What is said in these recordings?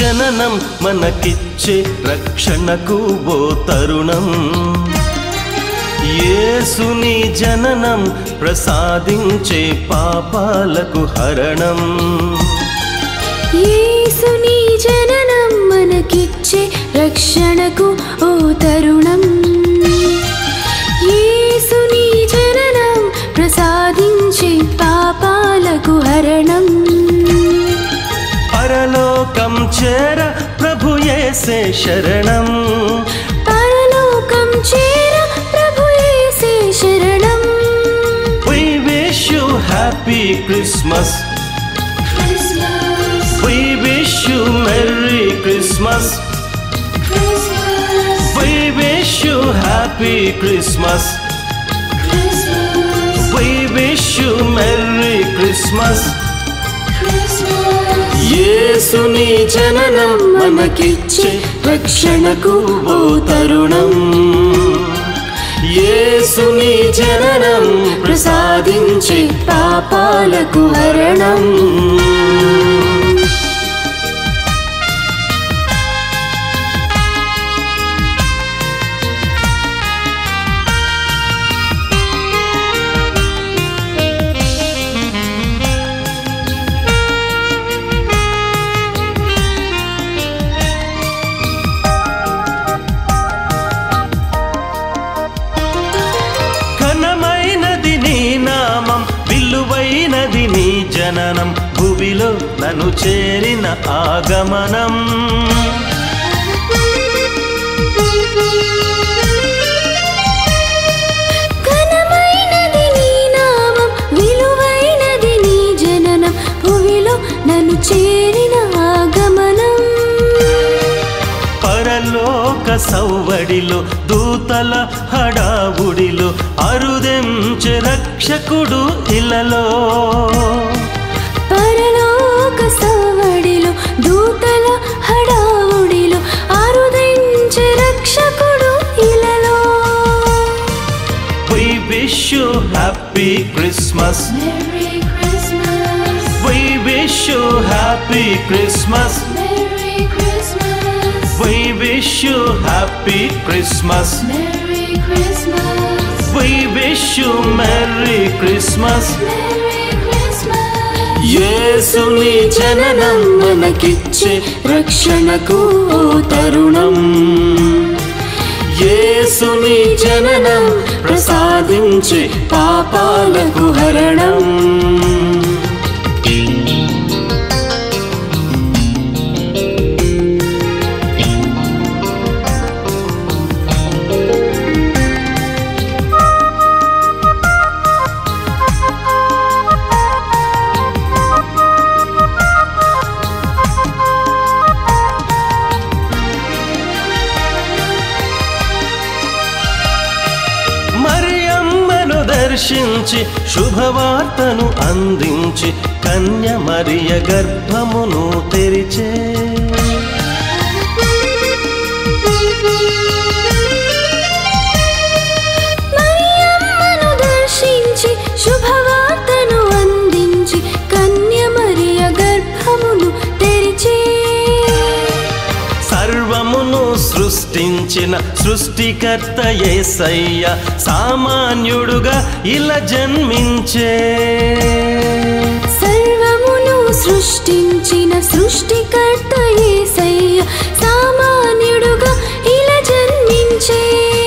జననం మనకిచ్చే రక్షణకు ఓ తరుణం యేసుని జననం ప్రసాదించే పాపాలకు హరణం యేసుని జననం మనకిచ్చే రక్షణకు ఓ తరుణం యేసుని జననం ప్రసాదించే పాపాలకు హరణం పరలోకం చేర ప్రభు యేసే శరణం పరలోకం చేర ప్రభు యేసే శరణం We wish you happy Christmas We wish you Merry Christmas We wish you Happy Christmas We wish you Merry Christmas యేసుని జననం మనకిచ్చే రక్షణకు ఓ తరుణం యేసుని జననం ప్రసాదించే పాపాలకు హరణం విలువైనది నీ జననం భువిలో నన్ను చేరిన ఆగమనం ఘనమైనది నీ నామం విలువైనది నీ జననం భువిలో నన్ను చేరిన ఆగమనం పరలోక సౌవడిలో దూతల హడావుడిలో అరుదెంచె రక్షకుడు ఇలలో పరలోక సౌవడిలో దూతల హడావుడిలో అరుదెంచె రక్షకుడు ఇలలో We wish you happy Christmas Merry Christmas We wish you happy Christmas Merry Christmas We wish you happy Christmas Merry Christmas We wish you Merry Christmas Merry Christmas యేసుని జననం మనకిచ్చే రక్షణకు ఓ తరుణం యేసుని జననం ప్రసాదించే పాపాలకు హరణం దర్శించి శుభవార్తను అందించి కన్య మరియ గర్భమును తెరిచే మరియమ్మను దర్శించి శుభవార్తను అందించి కన్య మరియ గర్భమును తెరిచే సర్వమును సృష్టించిన సృష్టికర్త యేసయ్య సామాన్యుడుగా ఇలా జన్మించే సర్వమును సృష్టించిన సృష్టికర్త యేసయ్య సామాన్యుడుగా ఇలా జన్మించే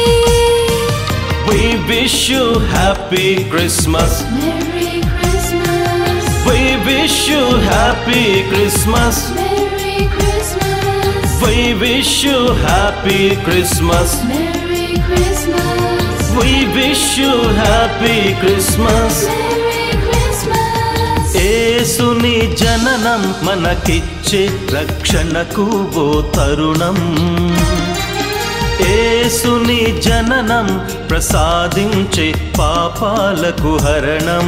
We wish you happy Christmas Merry Christmas We wish you happy Christmas Merry Christmas We wish you happy Christmas Merry Christmas We wish you happy Christmas Merry Christmas యేసుని జననం మనకిచ్చే రక్షణకు ఓ తరుణం యేసుని జననం ప్రసాదించే పాపాలకు హరణం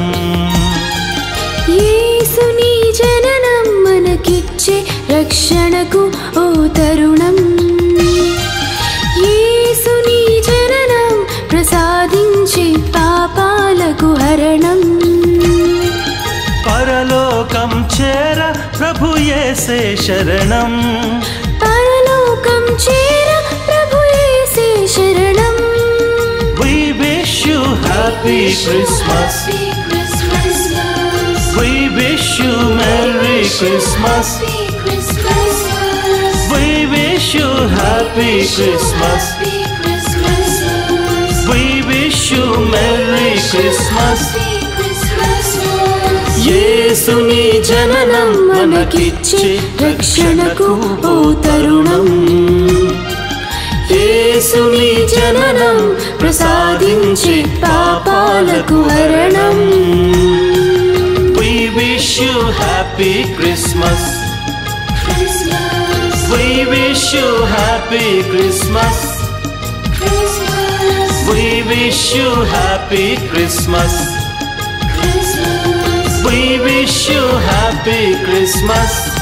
యేసుని జననం మనకిచ్చే రక్షణకు ఓ తరుణం యేసుని జననం ప్రసాదించే పాపాలకు హరణం పరలోకం చేర ప్రభు యేసే యేసే శరణం పరలోకం చేర ప్రభు యేసే శరణం We wish you happy Christmas We wish you Merry Christmas We wish you happy Christmas We wish you Merry Christmas యేసుని జననం మనకిచ్చే రక్షణకు ఓ తరుణం యేసుని జననం ప్రసాదించే పాపాలకు హరణం We wish you happy Christmas We wish you happy Christmas We wish you happy Christmas We wish you happy Christmas